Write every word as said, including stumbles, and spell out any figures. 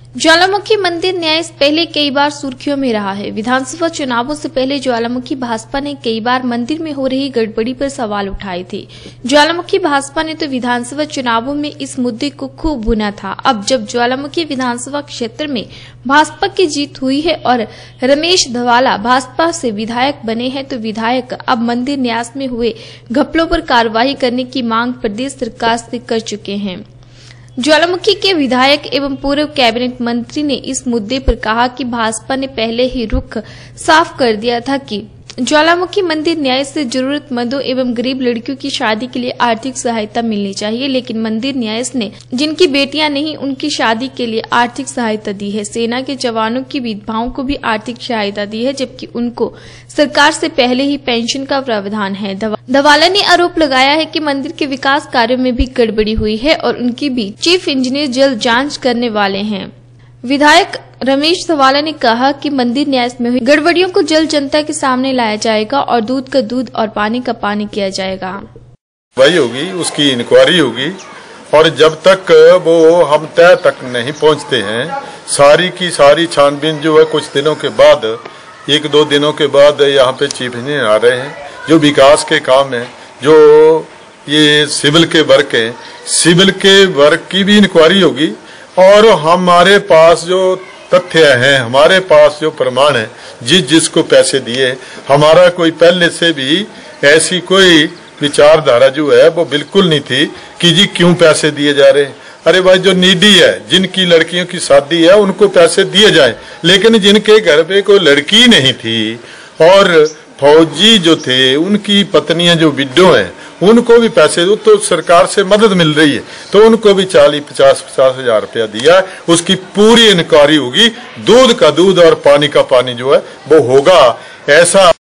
ज्वालामुखी मंदिर न्यास पहले कई बार सुर्खियों में रहा है। विधानसभा चुनावों से पहले ज्वालामुखी भाजपा ने कई बार मंदिर में हो रही गड़बड़ी पर सवाल उठाए थे। ज्वालामुखी भाजपा ने तो विधानसभा चुनावों में इस मुद्दे को खूब भुना था। अब जब ज्वालामुखी विधानसभा क्षेत्र में भाजपा की जीत हुई है और रमेश धवाला भाजपा से विधायक बने हैं, तो विधायक अब मंदिर न्यास में हुए घपलों पर कार्रवाई करने की मांग प्रदेश सरकार से कर चुके हैं। ज्वालामुखी के विधायक एवं पूर्व कैबिनेट मंत्री ने इस मुद्दे पर कहा कि भाजपा ने पहले ही रुख साफ कर दिया था कि ज्वालामुखी मंदिर न्याय से जरूरतमंदों एवं गरीब लड़कियों की शादी के लिए आर्थिक सहायता मिलनी चाहिए, लेकिन मंदिर न्याय ने जिनकी बेटियां नहीं उनकी शादी के लिए आर्थिक सहायता दी है। सेना के जवानों की विधवाओं को भी आर्थिक सहायता दी है, जबकि उनको सरकार से पहले ही पेंशन का प्रावधान है। धवाला ने आरोप लगाया है कि मंदिर के विकास कार्यों में भी गड़बड़ी हुई है और उनकी भी चीफ इंजीनियर जल्द जांच करने वाले हैं। विधायक रमेश धवाला ने कहा कि मंदिर न्यास में हुई गड़बड़ियों को जल्द जनता के सामने लाया जाएगा और दूध का दूध और पानी का पानी किया जाएगा। वही होगी, उसकी इंक्वायरी होगी और जब तक वो हम तय तक नहीं पहुंचते हैं, सारी की सारी छानबीन जो है कुछ दिनों के बाद, एक दो दिनों के बाद यहाँ पे चीफ इंजीनियर आ रहे हैं। जो विकास के काम है, जो ये सिविल के वर्क है, सिविल के वर्क की भी इंक्वायरी होगी और हमारे पास जो तथ्य हैं, हमारे पास जो प्रमाण है, जिस जिसको पैसे दिए, हमारा कोई पहले से भी ऐसी कोई विचारधारा जो है वो बिल्कुल नहीं थी कि जी क्यों पैसे दिए जा रहे हैं। अरे भाई, जो नीडी है, जिनकी लड़कियों की शादी है, उनको पैसे दिए जाए, लेकिन जिनके घर पे कोई लड़की नहीं थी और फौजी जो थे उनकी पत्नियां जो विडो हैं उनको भी पैसे दो, तो सरकार से मदद मिल रही है, तो उनको भी चालीस पचास पचास हजार रुपया दिया। उसकी पूरी इंक्वायरी होगी, दूध का दूध और पानी का पानी जो है वो होगा। ऐसा